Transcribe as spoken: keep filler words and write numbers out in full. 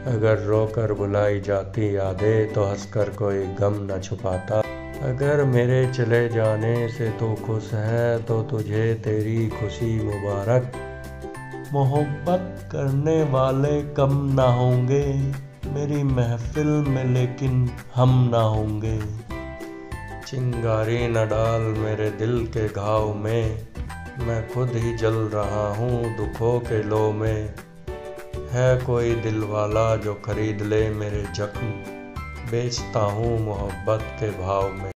अगर रोकर बुलाई जाती यादें तो हंसकर कोई गम न छुपाता। अगर मेरे चले जाने से तू खुश है तो तुझे तेरी खुशी मुबारक। मोहब्बत करने वाले कम ना होंगे मेरी महफिल में, लेकिन हम ना होंगे। चिंगारी न डाल मेरे दिल के घाव में, मैं खुद ही जल रहा हूँ दुखों के लो में। है कोई दिल वाला जो खरीद ले मेरे जख्म, बेचता हूँ मोहब्बत के भाव में।